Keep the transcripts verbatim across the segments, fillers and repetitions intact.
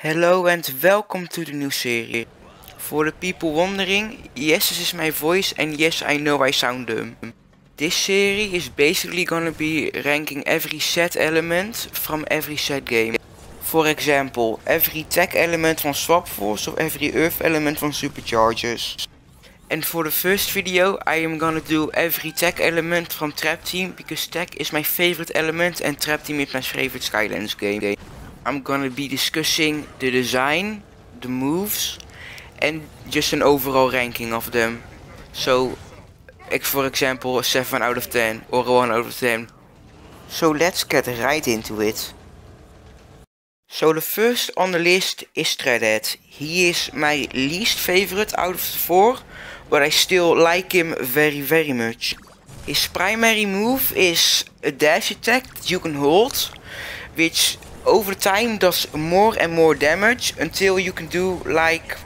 Hello and welcome to the new series. For the people wondering, yes, this is my voice and yes, I know I sound dumb. This series is basically gonna be ranking every set element from every set game. For example, every tech element from Swap Force or every earth element from Superchargers. And for the first video I am gonna do every tech element from Trap Team, because tech is my favorite element and Trap Team is my favorite Skylands game. I'm gonna be discussing the design, the moves and just an overall ranking of them. So, for example, a seven out of ten or a one out of ten. So let's get right into it. So the first on the list is Treadhead. He is my least favorite out of the four, but I still like him very very much. His primary move is a dash attack that you can hold, which over time does more and more damage until you can do like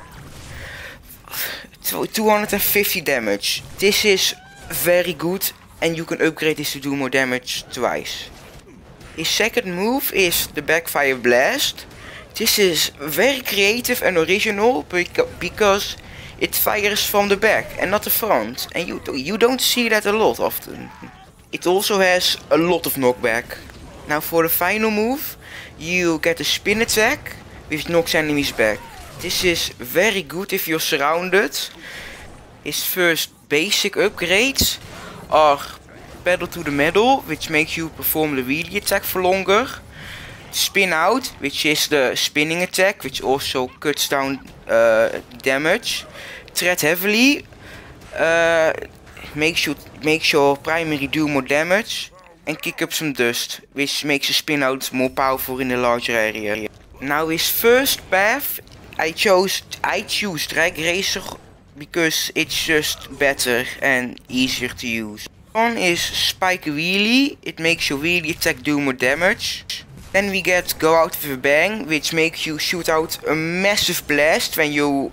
two hundred fifty damage. This is very good and you can upgrade this to do more damage twice. His second move is the Backfire Blast. This is very creative and original because it fires from the back and not the front, and you, you don't see that a lot often. It also has a lot of knockback. Now for the final move, you get a spin attack which knocks enemies back. This is very good if you're surrounded. His first basic upgrades are Pedal to the Metal, which makes you perform the wheelie attack for longer. Spin Out, which is the spinning attack, which also cuts down uh, damage. Tread Heavily uh, makes you makes your primary do more damage. And Kick Up Some Dust, which makes a spin out more powerful in a larger area. Now his first path, I chose I choose Drag Racer because it's just better and easier to use. One is Spike Wheelie, it makes your wheelie attack do more damage. Then we get Go Out With A Bang, which makes you shoot out a massive blast when you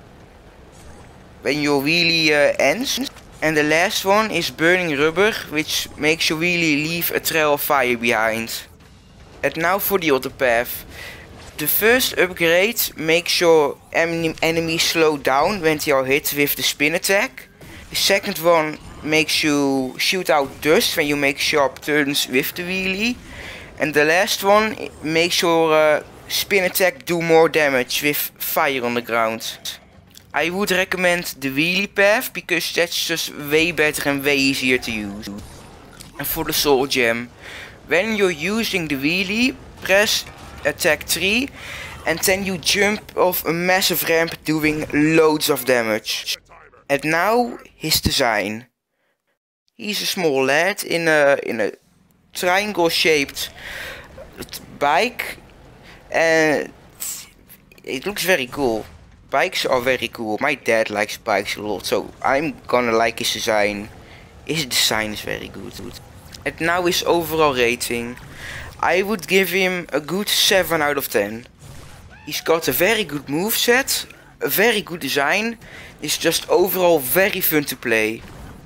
when your wheelie uh, ends. And the last one is Burning Rubber, which makes you really leave a trail of fire behind. And now for the other path. The first upgrade makes your en enemies slow down when they are hit with the spin attack. The second one makes you shoot out dust when you make sharp turns with the wheelie. And the last one makes your uh, spin attack do more damage with fire on the ground. I would recommend the wheelie path because that's just way better and way easier to use. And for the soul gem, when you're using the wheelie, press attack three and then you jump off a massive ramp doing loads of damage. And now his design. He's a small lad in a in a triangle shaped bike and it looks very cool. Bikes are very cool. My dad likes bikes a lot, so I'm gonna like his design. His design is very good. And now his overall rating. I would give him a good seven out of ten. He's got a very good moveset, a very good design. It's just overall very fun to play.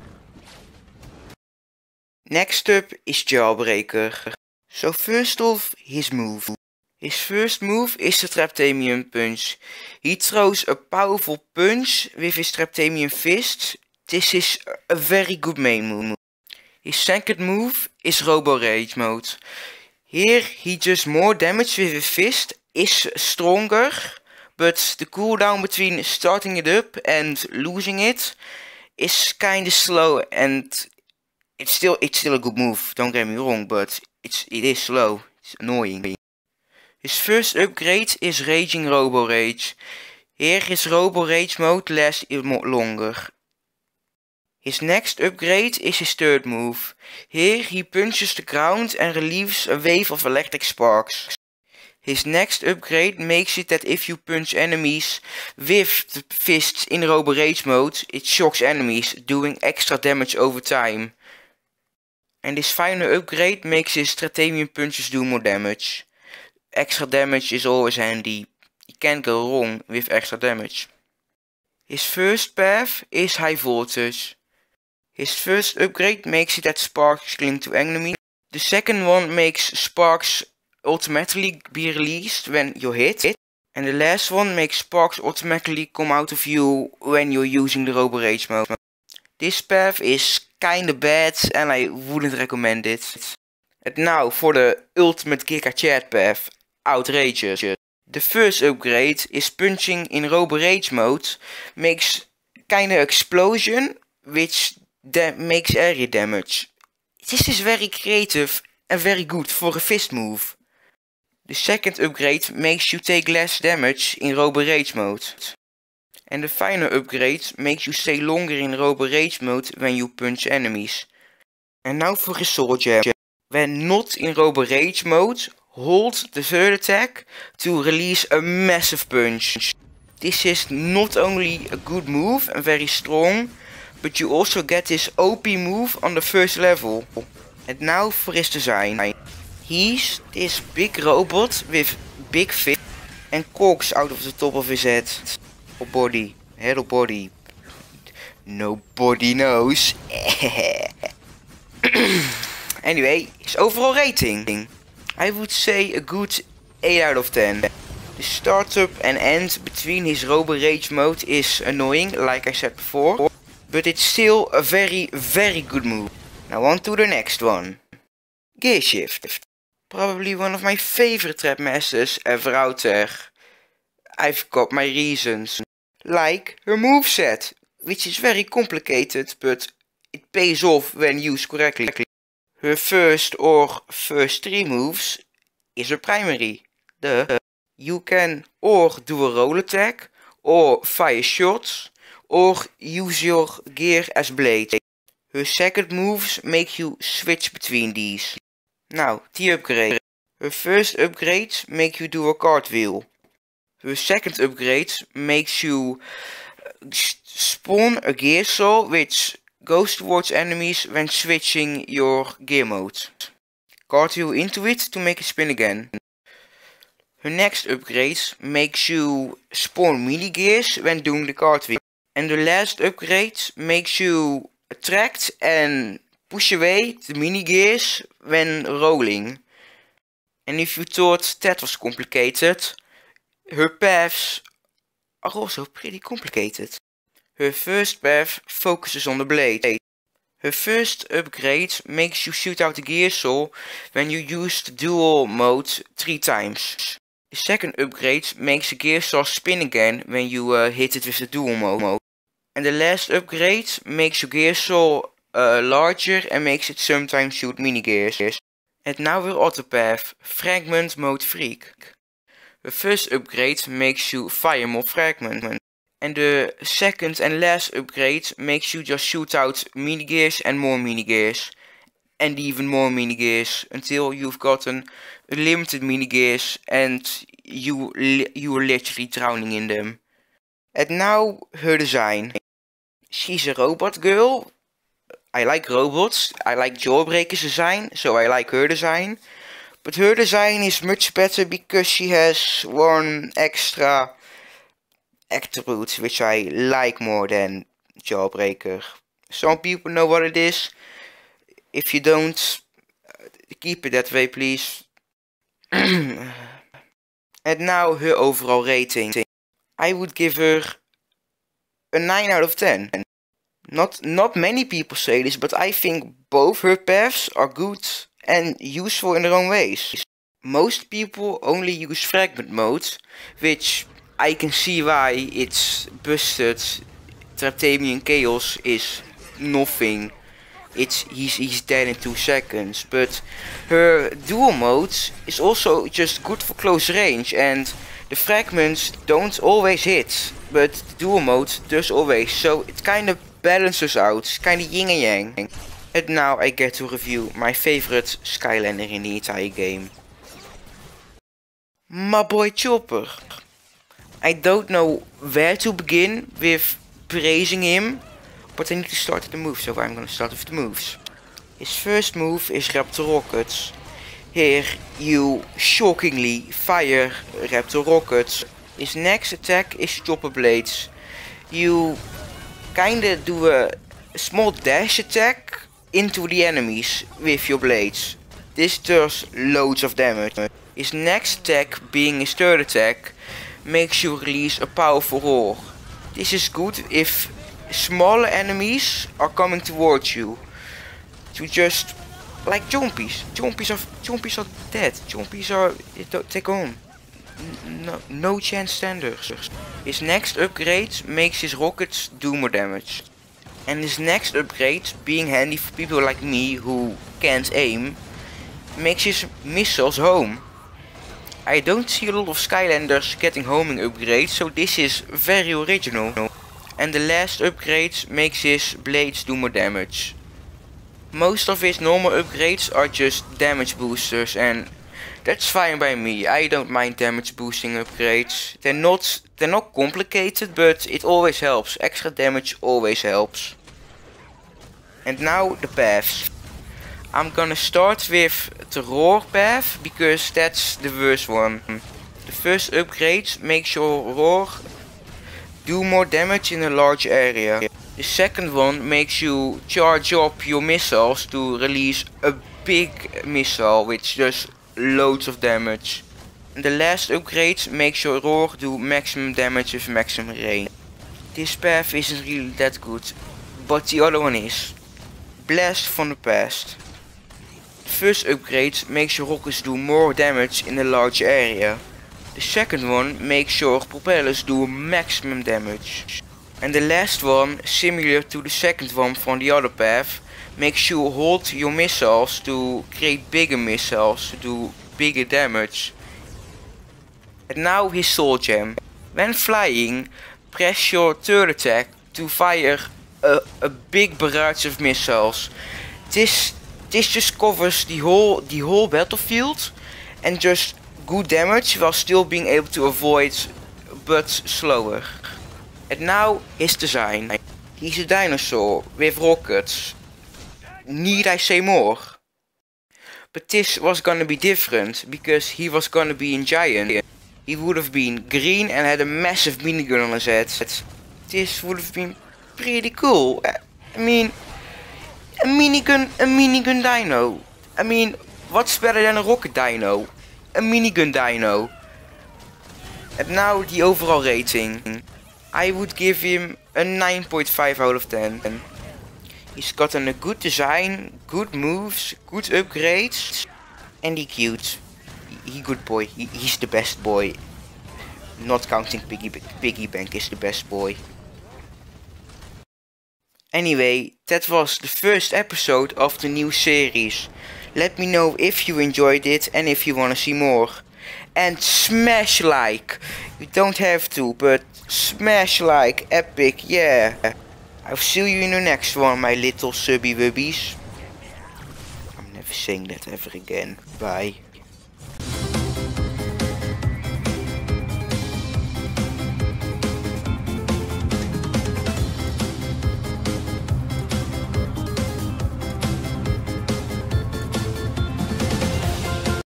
Next up is Jawbreaker. So first off, his move. His first move is the Traptanium Punch. He throws a powerful punch with his Traptanium Fist. This is a very good main move. His second move is Robo Rage Mode. Here he does more damage with his fist, is stronger, but the cooldown between starting it up and losing it is kinda slow, and it's still it's still a good move, don't get me wrong, but it's it is slow, it's annoying. His first upgrade is Raging Robo Rage. Here his Robo Rage mode lasts longer. His next upgrade is his third move. Here he punches the ground and relieves a wave of electric sparks. His next upgrade makes it that if you punch enemies with the fists in Robo Rage mode, it shocks enemies, doing extra damage over time. And his final upgrade makes his Traptanium punches do more damage. Extra damage is always handy. You can't go wrong with extra damage. His first path is High Voltage. His first upgrade makes it that sparks cling to enemies. The second one makes sparks automatically be released when you're hit. And the last one makes sparks automatically come out of you when you're using the Robo Rage mode. This path is kinda bad and I wouldn't recommend it. And now for the ultimate Giga Chad path, Outrageous. The first upgrade is punching in Robo Rage mode makes kinda explosion which makes area damage. This is very creative and very good for a fist move. The second upgrade makes you take less damage in Robo Rage mode. And the final upgrade makes you stay longer in Robo Rage mode when you punch enemies. And now for a Soul Jam. When not in Robo Rage mode, hold the third attack to release a massive punch. This is not only a good move and very strong, but you also get this O P move on the first level. And now for his design. He's this big robot with big feet and cogs out of the top of his head. Or body. Head or body. Nobody knows. Anyway, his overall rating. I would say a good eight out of ten. The startup and end between his Robo Rage mode is annoying, like I said before. But it's still a very, very good move. Now on to the next one. Gear Shift. Probably one of my favorite trap masters ever out there. I've got my reasons. Like her moveset, which is very complicated, but it pays off when used correctly. Her first or first three moves is her primary. The you can or do a roll attack, or fire shots, or use your gear as blade. Her second moves make you switch between these. Now, the upgrade. Her first upgrade make you do a cartwheel. Her second upgrade makes you spawn a gear saw which goes towards enemies when switching your gear mode. Cartwheel into it to make it spin again. Her next upgrade makes you spawn mini gears when doing the cartwheel. And the last upgrade makes you attract and push away the mini gears when rolling. And if you thought that was complicated, her paths are also pretty complicated. Her first path focuses on the blade. Her first upgrade makes you shoot out the gear saw when you use the dual mode three times. The second upgrade makes the gear saw spin again when you uh, hit it with the dual mode. And the last upgrade makes your gear saw uh, larger and makes it sometimes shoot mini gears. And now we're auto path, fragment mode freak. The first upgrade makes you fire more fragment. And the second and last upgrade makes you just shoot out mini gears and more mini gears. And even more mini gears until you've gotten limited mini gears and you, you are literally drowning in them. And now her design. She's a robot girl. I like robots. I like Jawbreaker's design, so I like her design. But her design is much better because she has one extra attribute which I like more than Jawbreaker. Some people know what it is. If you don't, keep it that way please. And now her overall rating. I would give her a nine out of ten. Not, not many people say this, but I think both her paths are good and useful in their own ways. Most people only use fragment mode, which I can see why it's busted. Traptamian Chaos is nothing. It's he's, he's dead in two seconds. But her dual mode is also just good for close range, and the fragments don't always hit, but the dual mode does always, so it kind of balances out, kind of yin and yang. And now I get to review my favorite Skylander in the entire game. My boy Chopper. I don't know where to begin with praising him, but I need to start with the moves, so I'm gonna start with the moves. His first move is Raptor Rockets. Here you shockingly fire Raptor Rockets. His next attack is Chopper Blades. You kinda do a small dash attack into the enemies with your blades. This does loads of damage. His next attack, being his third attack, makes you release a powerful roar. This is good if smaller enemies are coming towards you. To just like zombies. Zombies are zombies are dead. Zombies are they're gone. No, no chance standers. His next upgrade makes his rockets do more damage. And his next upgrade, being handy for people like me who can't aim, makes his missiles home. I don't see a lot of Skylanders getting homing upgrades, so this is very original. And the last upgrade makes his blades do more damage. Most of his normal upgrades are just damage boosters, and that's fine by me. I don't mind damage boosting upgrades. They're not they're not complicated, but it always helps. Extra damage always helps. And now the paths. I'm gonna start with the roar path because that's the worst one. The first upgrade makes your roar do more damage in a large area. The second one makes you charge up your missiles to release a big missile which does loads of damage. And the last upgrade makes your roar do maximum damage with maximum range. This path isn't really that good, but the other one is. Blast from the past. The first upgrade makes your rockets do more damage in a large area. The second one makes your propellers do maximum damage. And the last one, similar to the second one from the other path, makes you hold your missiles to create bigger missiles to do bigger damage. And now his soul gem. When flying, press your third attack to fire a, a big barrage of missiles. This this just covers the whole the whole battlefield and just good damage while still being able to avoid, but slower. And now his design. He's a dinosaur with rockets. Need I say more? But this was gonna be different because he was gonna be a giant. He would have been green and had a massive minigun on his head. This would have been pretty cool. I mean, a minigun, a minigun dino. I mean, what's better than a rocket dino? A minigun dino. And now the overall rating. I would give him a nine point five out of ten. He's gotten a good design, good moves, good upgrades, and he cute. He good boy. He, he's the best boy. Not counting Piggy, Piggy Bank is the best boy. Anyway, that was the first episode of the new series. Let me know if you enjoyed it and if you wanna see more. And smash like. You don't have to, but smash like. Epic, yeah. I'll see you in the next one, my little subby wubbies. I'm never saying that ever again. Bye.